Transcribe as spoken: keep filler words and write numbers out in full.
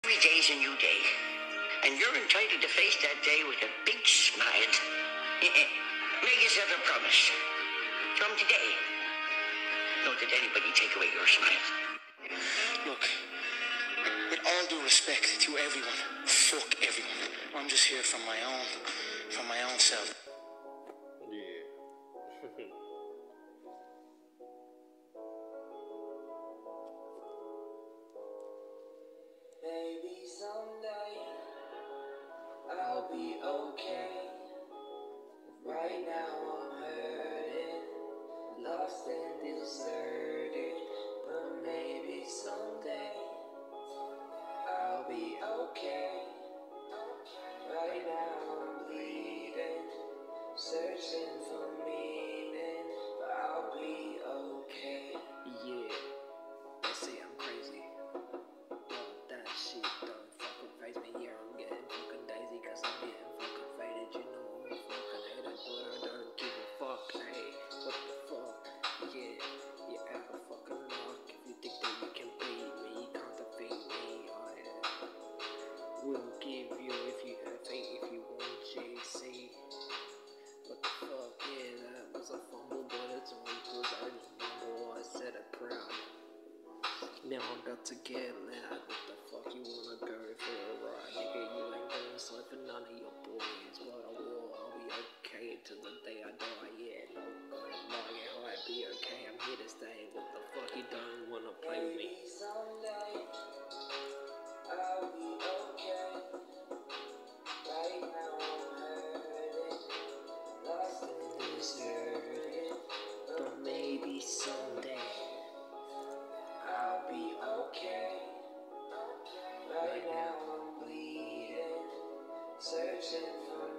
Every day's a new day, and you're entitled to face that day with a big smile. Make yourself a promise. From today, don't let anybody take away your smile. Look, with all due respect to everyone, fuck everyone. I'm just here from my own, from my own self. Yeah. Maybe someday I'll be okay. Right now I'm hurting, lost and deserted. But maybe someday I'll be okay. Right now I'm bleeding, searching for meaning, but I'll be okay. Yeah, they say I'm crazy. But that shit don't fucking faze me. Yeah, I'm getting fucking daisy cause I'm getting fucking faded. You know I'm a fucking hater, but I don't give a fuck. Hey, what the fuck? Yeah, you're out of fucking luck. If you think that you can beat me, you can't defeat me. I will give you if you have faith, if you want J C. What the fuck? Yeah, that was a fumble, but it's only cause I remember I said it proud. Now I'm about to get loud. What the fuck you wanna go for a ride? Nigga, you ain't gonna slip for none of your boys. But I will, I'll be okay till the day I die. Yeah, no, gonna lie, yeah, I'll be okay. I'm here to stay. What the fuck you don't wanna play with me? Maybe someday I'll be okay. Right now I'm hurting, lost and deserted. But maybe someday I'll be okay. Right now I'm bleeding, searching for